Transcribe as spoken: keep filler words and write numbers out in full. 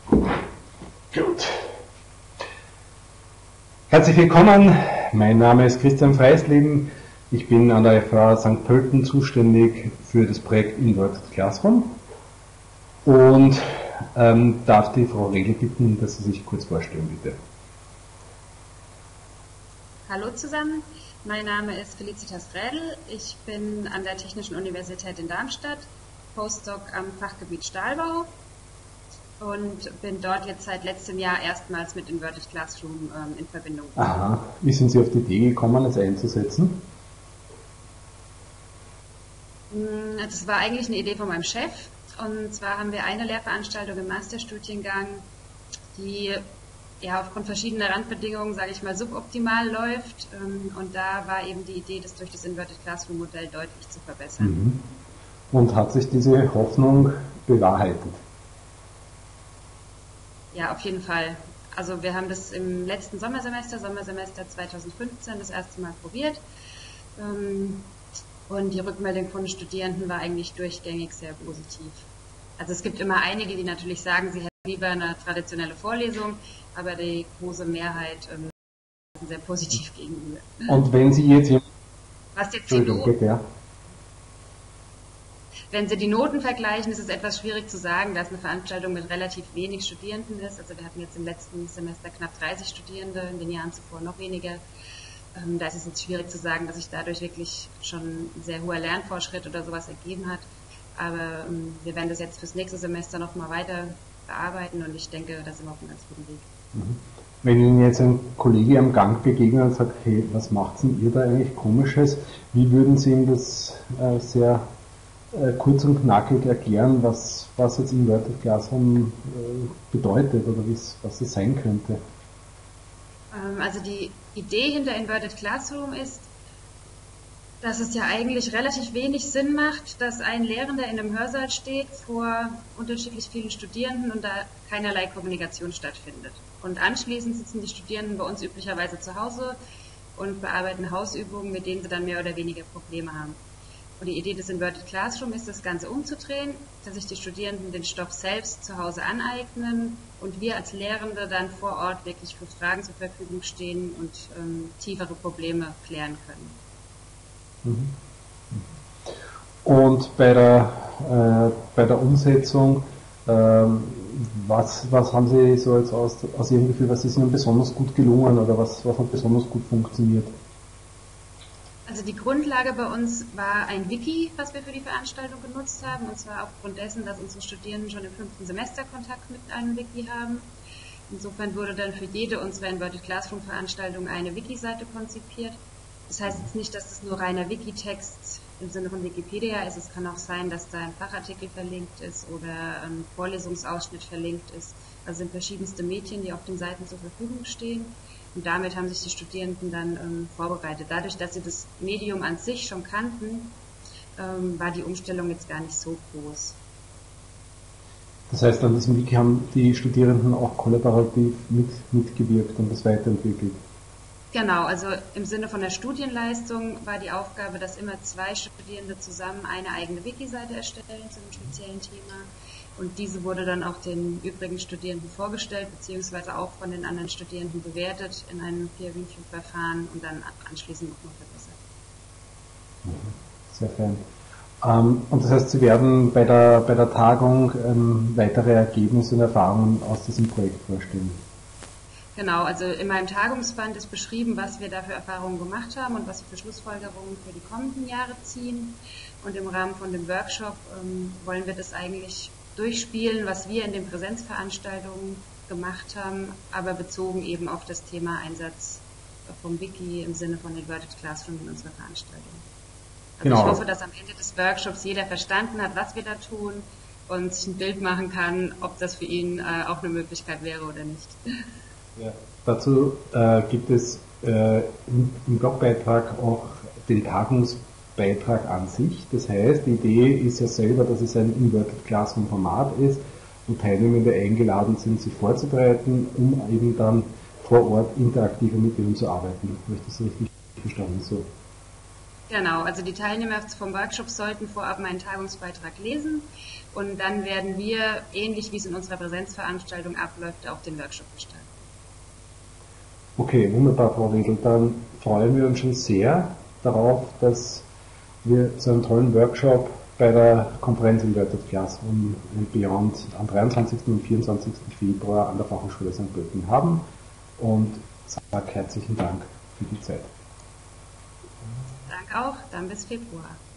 Gut. Herzlich willkommen, mein Name ist Christian Freisleben, ich bin an der F H Sankt Pölten zuständig für das Projekt Inverted Classroom und ähm, darf die Frau Regel bitten, dass Sie sich kurz vorstellen, bitte. Hallo zusammen, mein Name ist Felicitas Rädel, ich bin an der Technischen Universität in Darmstadt, Postdoc am Fachgebiet Stahlbau und bin dort jetzt seit letztem Jahr erstmals mit Inverted Classroom ähm, in Verbindung. Aha, wie sind Sie auf die Idee gekommen, es einzusetzen? Das war eigentlich eine Idee von meinem Chef, und zwar haben wir eine Lehrveranstaltung im Masterstudiengang, die ja aufgrund verschiedener Randbedingungen, sage ich mal, suboptimal läuft, und da war eben die Idee, das durch das Inverted Classroom Modell deutlich zu verbessern. Mhm. Und hat sich diese Hoffnung bewahrheitet? Ja, auf jeden Fall. Also wir haben das im letzten Sommersemester, Sommersemester zweitausendfünfzehn, das erste Mal probiert. Und die Rückmeldung von den Studierenden war eigentlich durchgängig sehr positiv. Also es gibt immer einige, die natürlich sagen, sie hätten lieber eine traditionelle Vorlesung, aber die große Mehrheit ähm, ist sehr positiv gegenüber. Und wenn Sie jetzt... Was jetzt die Noten, bitte, ja. Wenn Sie die Noten vergleichen, ist es etwas schwierig zu sagen, dass eine Veranstaltung mit relativ wenig Studierenden ist. Also wir hatten jetzt im letzten Semester knapp dreißig Studierende, in den Jahren zuvor noch weniger. Ähm, da ist es jetzt schwierig zu sagen, dass sich dadurch wirklich schon ein sehr hoher Lernfortschritt oder sowas ergeben hat. Aber ähm, wir werden das jetzt fürs nächste Semester nochmal weiter bearbeiten und ich denke, da sind wir auf einem ganz guten Weg. Mhm. Wenn Ihnen jetzt ein Kollege am Gang begegnet und sagt, hey, was macht denn ihr da eigentlich Komisches? Wie würden Sie ihm das äh, sehr äh, kurz und knackig erklären, was, was jetzt Inverted Classroom äh, bedeutet oder was es sein könnte? Ähm, also die Idee hinter Inverted Classroom ist, dass es ja eigentlich relativ wenig Sinn macht, dass ein Lehrender in einem Hörsaal steht vor unterschiedlich vielen Studierenden und da keinerlei Kommunikation stattfindet. Und anschließend sitzen die Studierenden bei uns üblicherweise zu Hause und bearbeiten Hausübungen, mit denen sie dann mehr oder weniger Probleme haben. Und die Idee des Inverted Classroom ist, das Ganze umzudrehen, dass sich die Studierenden den Stoff selbst zu Hause aneignen und wir als Lehrende dann vor Ort wirklich für Fragen zur Verfügung stehen und ähm, tiefere Probleme klären können. Und bei der, äh, bei der Umsetzung, ähm, was, was haben Sie so jetzt aus, aus Ihrem Gefühl, was ist Ihnen besonders gut gelungen oder was, was hat besonders gut funktioniert? Also die Grundlage bei uns war ein Wiki, was wir für die Veranstaltung genutzt haben, und zwar aufgrund dessen, dass unsere Studierenden schon im fünften Semester Kontakt mit einem Wiki haben. Insofern wurde dann für jede unserer Inverted Classroom Veranstaltungen eine Wiki-Seite konzipiert. Das heißt jetzt nicht, dass es nur reiner Wikitext im Sinne von Wikipedia ist. Es kann auch sein, dass da ein Fachartikel verlinkt ist oder ein Vorlesungsausschnitt verlinkt ist. Also sind verschiedenste Medien, die auf den Seiten zur Verfügung stehen. Und damit haben sich die Studierenden dann ähm, vorbereitet. Dadurch, dass sie das Medium an sich schon kannten, ähm, war die Umstellung jetzt gar nicht so groß. Das heißt, an diesem Wiki haben die Studierenden auch kollaborativ mit, mitgewirkt und das weiterentwickelt? Genau, also im Sinne von der Studienleistung war die Aufgabe, dass immer zwei Studierende zusammen eine eigene Wiki-Seite erstellen zu einem speziellen Thema. Und diese wurde dann auch den übrigen Studierenden vorgestellt, beziehungsweise auch von den anderen Studierenden bewertet in einem Peer-Review-Verfahren und dann anschließend noch verbessert. Sehr fein. Ähm, und das heißt, Sie werden bei der, bei der Tagung ähm, weitere Ergebnisse und Erfahrungen aus diesem Projekt vorstellen? Genau, also in meinem Tagungsband ist beschrieben, was wir da für Erfahrungen gemacht haben und was wir für Schlussfolgerungen für die kommenden Jahre ziehen. Und im Rahmen von dem Workshop ähm, wollen wir das eigentlich durchspielen, was wir in den Präsenzveranstaltungen gemacht haben, aber bezogen eben auf das Thema Einsatz vom Wiki im Sinne von Inverted Classroom in unserer Veranstaltung. Also genau. Ich hoffe, dass am Ende des Workshops jeder verstanden hat, was wir da tun und sich ein Bild machen kann, ob das für ihn äh, auch eine Möglichkeit wäre oder nicht. Ja. Dazu äh, gibt es äh, im, im Blogbeitrag auch den Tagungsbeitrag an sich. Das heißt, die Idee ist ja selber, dass es ein Inverted Classroom Format ist, wo Teilnehmende eingeladen sind, sich vorzubereiten, um eben dann vor Ort interaktiver mit ihnen zu arbeiten. Habe ich das richtig verstanden? So. Genau, also die Teilnehmer vom Workshop sollten vorab meinen Tagungsbeitrag lesen und dann werden wir, ähnlich wie es in unserer Präsenzveranstaltung abläuft, auch den Workshop gestalten. Okay, wunderbar, Frau Riedl. Dann freuen wir uns schon sehr darauf, dass wir so einen tollen Workshop bei der Konferenz Inverted Classroom and Beyond am dreiundzwanzigsten und vierundzwanzigsten Februar an der Fachhochschule Sankt Pölten haben und sage herzlichen Dank für die Zeit. Danke auch, dann bis Februar.